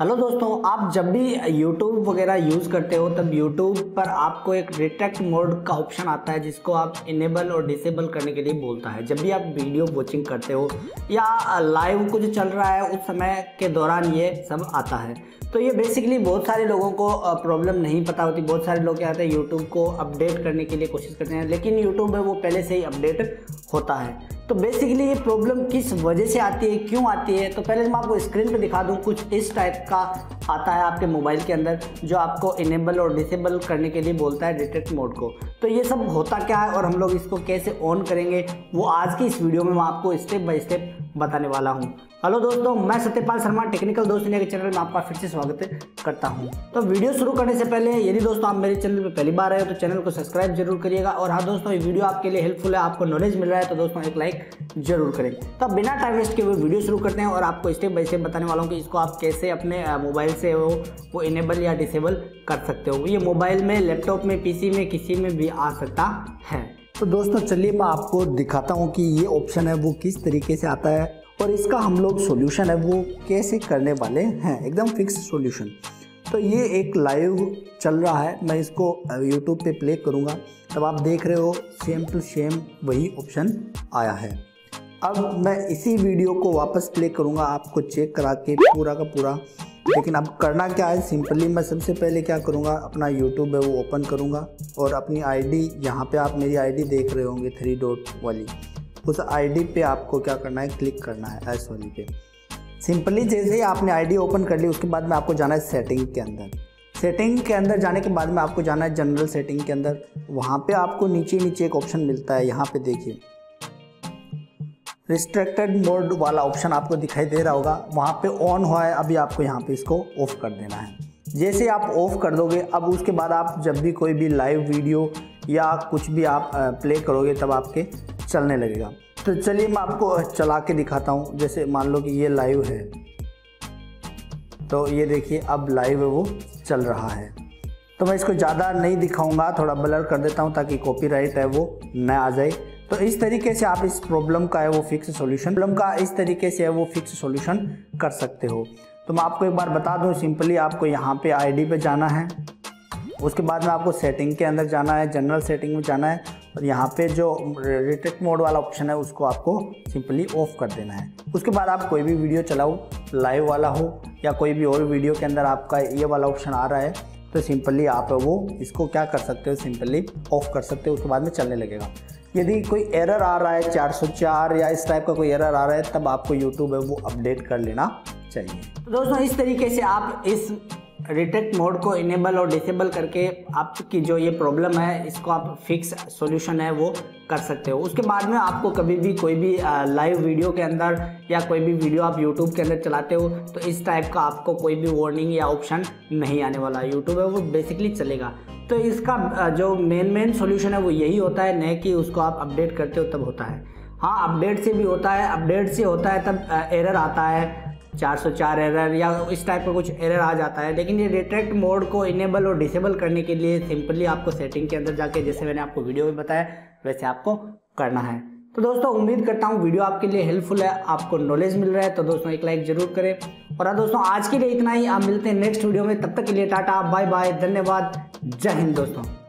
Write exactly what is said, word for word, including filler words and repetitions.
Hello दोस्तों, आप जब भी YouTube वगैरह यूज़ करते हो तब YouTube पर आपको एक डिटेक्ट मोड का ऑप्शन आता है जिसको आप इनेबल और डिसेबल करने के लिए बोलता है। जब भी आप वीडियो वॉचिंग करते हो या लाइव कुछ चल रहा है उस समय के दौरान ये सब आता है। तो ये बेसिकली बहुत सारे लोगों को प्रॉब्लम नहीं पता होती। बहुत सारे लोग क्या होते हैं, यूट्यूब को अपडेट करने के लिए कोशिश करते हैं लेकिन यूट्यूब है वो पहले से ही अपडेट होता है। तो बेसिकली ये प्रॉब्लम किस वजह से आती है, क्यों आती है, तो पहले मैं आपको स्क्रीन पे दिखा दूं। कुछ इस टाइप का आता है आपके मोबाइल के अंदर जो आपको इनेबल और डिसेबल करने के लिए बोलता है डिटेक्ट मोड को। तो ये सब होता क्या है और हम लोग इसको कैसे ऑन करेंगे वो आज की इस वीडियो में मैं आपको स्टेप बाय स्टेप बताने वाला हूँ। हेलो दोस्तों, मैं सत्यपाल शर्मा टेक्निकल दोस्त इंडिया के चैनल में आपका फिर से स्वागत करता हूं। तो वीडियो शुरू करने से पहले यदि दोस्तों आप मेरे चैनल पे पहली बार आए हो तो चैनल को सब्सक्राइब जरूर करिएगा। और हाँ दोस्तों, ये वीडियो आपके लिए हेल्पफुल है, आपको नॉलेज मिल रहा है तो दोस्तों एक लाइक जरूर करें। तो बिना टाइम वेस्ट किए हुए वीडियो शुरू करते हैं और आपको स्टेप बाय स्टेप बताने वाला हूँ कि इसको आप कैसे अपने मोबाइल से वो वो इनेबल या डिसेबल कर सकते हो। ये मोबाइल में, लैपटॉप में, पीसी में, किसी में भी आ सकता है। तो दोस्तों चलिए मैं आपको दिखाता हूँ कि ये ऑप्शन है वो किस तरीके से आता है और इसका हम लोग सॉल्यूशन है वो कैसे करने वाले हैं, एकदम फिक्स सॉल्यूशन। तो ये एक लाइव चल रहा है, मैं इसको यूट्यूब पे प्ले करूँगा तब आप देख रहे हो सेम टू सेम वही ऑप्शन आया है। अब मैं इसी वीडियो को वापस प्ले करूँगा आपको चेक करा के पूरा का पूरा। लेकिन अब करना क्या है, सिंपली मैं सबसे पहले क्या करूँगा, अपना यूट्यूब है वो ओपन करूँगा और अपनी आईडी, यहाँ पे आप मेरी आईडी देख रहे होंगे थ्री डॉट वाली, उस आईडी पे आपको क्या करना है, क्लिक करना है एस वाली पे। सिंपली जैसे ही आपने आईडी ओपन कर ली उसके बाद में आपको जाना है सेटिंग के अंदर। सेटिंग के अंदर जाने के बाद में आपको जाना है जनरल सेटिंग के अंदर। वहाँ पे आपको नीचे नीचे एक ऑप्शन मिलता है, यहाँ पे देखिए रिस्ट्रिक्टेड मोड वाला ऑप्शन आपको दिखाई दे रहा होगा, वहाँ पे ऑन हुआ है। अभी आपको यहाँ पे इसको ऑफ कर देना है। जैसे आप ऑफ कर दोगे अब उसके बाद आप जब भी कोई भी लाइव वीडियो या कुछ भी आप प्ले करोगे तब आपके चलने लगेगा। तो चलिए मैं आपको चला के दिखाता हूँ। जैसे मान लो कि ये लाइव है तो ये देखिए अब लाइव है वो चल रहा है। तो मैं इसको ज़्यादा नहीं दिखाऊंगा, थोड़ा ब्लर कर देता हूँ ताकि कॉपीराइट है वो न आ जाए। तो इस तरीके से आप इस प्रॉब्लम का है वो फिक्स सॉल्यूशन प्रॉब्लम का इस तरीके से है वो फिक्स सॉल्यूशन कर सकते हो। तो मैं आपको एक बार बता दूँ, सिंपली आपको यहाँ पे आईडी पे जाना है, उसके बाद में आपको सेटिंग के अंदर जाना है, जनरल सेटिंग में जाना है और यहाँ पे जो डिटेक्ट मोड वाला ऑप्शन है उसको आपको सिंपली ऑफ कर देना है। उसके बाद आप कोई भी वीडियो चलाओ, लाइव वाला हो या कोई भी और वीडियो के अंदर आपका ये वाला ऑप्शन आ रहा है तो सिंपली आप वो इसको क्या कर सकते हो, सिंपली ऑफ कर सकते हो। उसके बाद में चलने लगेगा। यदि कोई एरर आ रहा है चार सौ चार या इस टाइप का कोई एरर आ रहा है तब आपको यूट्यूब है वो अपडेट कर लेना चाहिए। तो दोस्तों इस तरीके से आप इस डिटेक्ट मोड को इनेबल और डिसेबल करके आपकी जो ये प्रॉब्लम है इसको आप फिक्स सॉल्यूशन है वो कर सकते हो। उसके बाद में आपको कभी भी कोई भी लाइव वीडियो के अंदर या कोई भी वीडियो आप यूट्यूब के अंदर चलाते हो तो इस टाइप का आपको कोई भी वार्निंग या ऑप्शन नहीं आने वाला। यूट्यूब है वो बेसिकली चलेगा। तो इसका जो मेन मेन सॉल्यूशन है वो यही होता है, न कि उसको आप अपडेट करते हो तब होता है। हाँ, अपडेट से भी होता है, अपडेट से होता है तब एरर आता है, चार सौ चार एरर या इस टाइप का कुछ एरर आ जाता है। लेकिन ये डिटेक्ट मोड को इनेबल और डिसेबल करने के लिए सिंपली आपको सेटिंग के अंदर जाके, जैसे मैंने आपको वीडियो में बताया वैसे आपको करना है। तो दोस्तों उम्मीद करता हूँ वीडियो आपके लिए हेल्पफुल है, आपको नॉलेज मिल रहा है। तो दोस्तों एक लाइक जरूर करें। और हाँ दोस्तों, आज के लिए इतना ही। आप मिलते हैं नेक्स्ट वीडियो में, तब तक के लिए टाटा बाय बाय, धन्यवाद, जय हिंद दोस्तों।